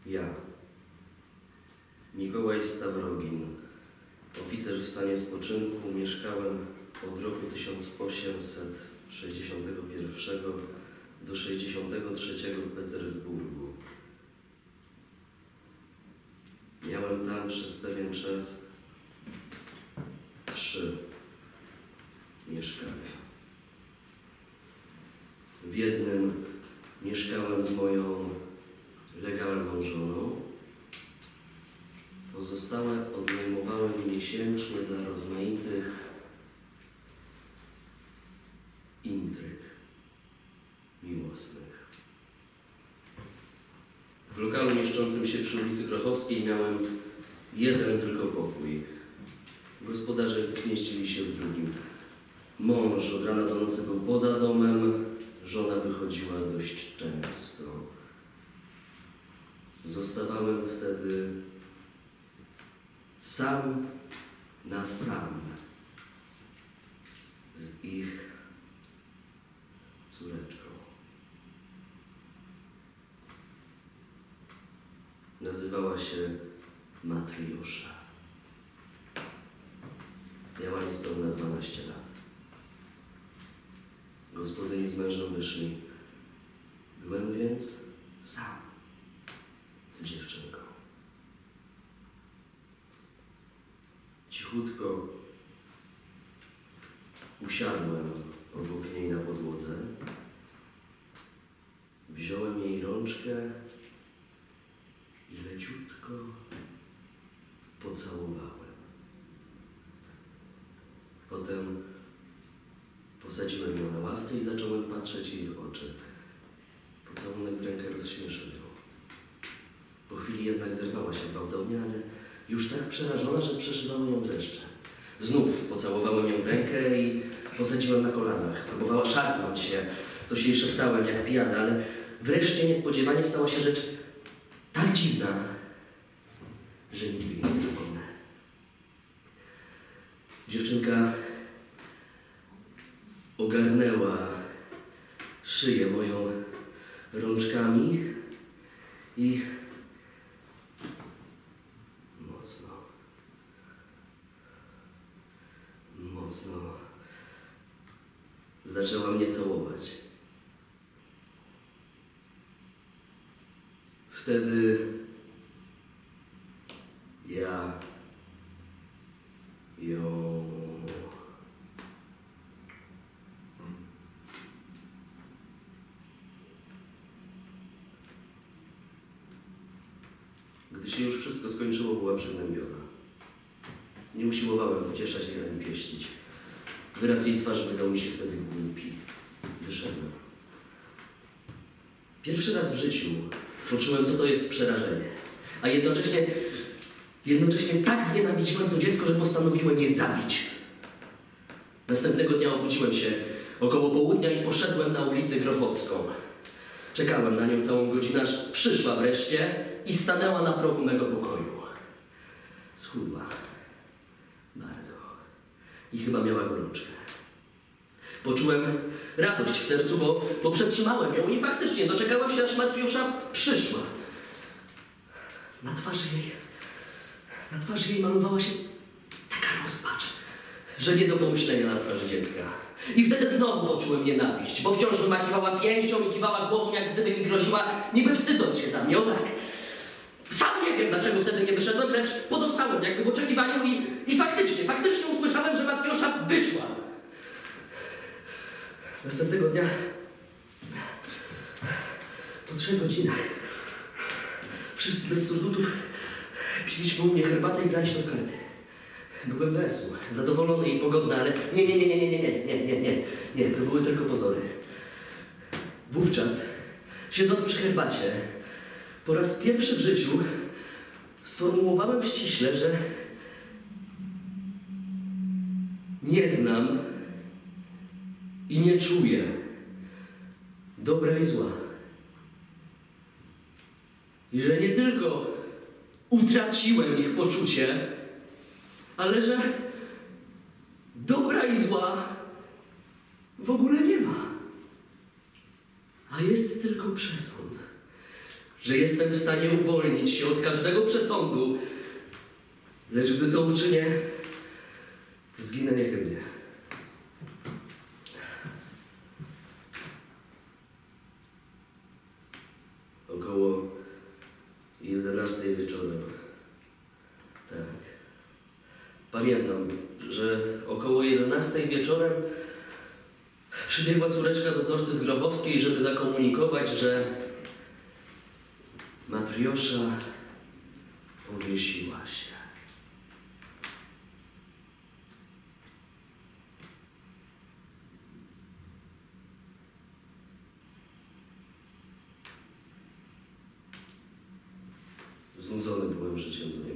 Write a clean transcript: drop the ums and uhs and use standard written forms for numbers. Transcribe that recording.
Ja, Mikołaj Stawrogin, oficer w stanie spoczynku, mieszkałem od roku 1861 do 63 w Petersburgu. Miałem tam przez pewien czas 3 mieszkania. W jednym mieszkałem z moją legalną żoną. Pozostałe odnajmowałem miesięcznie dla rozmaitych intryg miłosnych. W lokalu mieszczącym się przy ulicy Grochowskiej miałem jeden tylko pokój. Gospodarze gnieździli się w drugim. Mąż od rana do nocy był poza domem, żona wychodziła dość często. Zostawałem wtedy sam na sam z ich córeczką. Nazywała się Matriosza. Miała niespełna 12 lat. Gospodyni z mężem wyszli. Byłem więc sam z dziewczynką. Cichutko usiadłem obok niej na podłodze. Wziąłem jej rączkę i leciutko pocałowałem. Potem posadziłem ją na ławce i zacząłem patrzeć jej w oczy. Pocałunek w rękę rozśmieszył ją. Po chwili jednak zerwała się gwałtownie, ale już tak przerażona, że przeszywały ją dreszcze. Znów pocałowałem ją w rękę i posadziłem na kolanach. Próbowała szarpnąć się, coś jej szeptałem jak pijana, ale wreszcie niespodziewanie stała się rzecz tak dziwna, że nigdy jej nie zapomnę. Dziewczynka ogarnęła szyję moją rączkami i mocno zaczęła mnie całować. Wtedy ja ją Gdy się już wszystko skończyło, była przygnębiona. Nie usiłowałem pocieszać jej ani pieścić. Wyraz jej twarzy wydał mi się wtedy głupi. Wyszedłem. Pierwszy raz w życiu poczułem, co to jest przerażenie. A jednocześnie tak znienawidziłem to dziecko, że postanowiłem je zabić. Następnego dnia obudziłem się około południa i poszedłem na ulicę Grochowską. Czekałem na nią całą godzinę, aż przyszła wreszcie i stanęła na progu mego pokoju. Schudła. Bardzo. I chyba miała gorączkę. Poczułem radość w sercu, bo przetrzymałem ją i faktycznie doczekałem się, aż Matriosza przyszła. Na twarzy jej malowała się taka rozpacz, że nie do pomyślenia na twarzy dziecka. I wtedy znowu poczułem nienawiść, bo wciąż wymachiwała pięścią i kiwała głową, jak gdyby mi groziła, niby wstydząc się za mnie, o tak. Sam nie wiem, dlaczego wtedy nie wyszedłem, lecz pozostałem jakby w oczekiwaniu i faktycznie usłyszałem, że Matriosza wyszła. Następnego dnia, po 3 godzinach, wszyscy bez surdutów piliśmy u mnie herbatę i graliśmy w karty. Byłem wesół, zadowolony i pogodny, ale nie, to były tylko pozory. Wówczas, siedząc przy herbacie, po raz pierwszy w życiu sformułowałem ściśle, że nie znam i nie czuję dobra i zła. I że nie tylko utraciłem ich poczucie, ale że dobra i zła w ogóle nie ma. A jest tylko przesąd. że jestem w stanie uwolnić się od każdego przesądu, lecz gdy to uczynię, zginę niechybnie. Około 11 wieczorem. Tak. Pamiętam, że około 11 wieczorem przybiegła córeczka dozorcy z Grochowskiej, żeby zakomunikować, że Matriosza powiesiła się. Znudzony byłem życiem do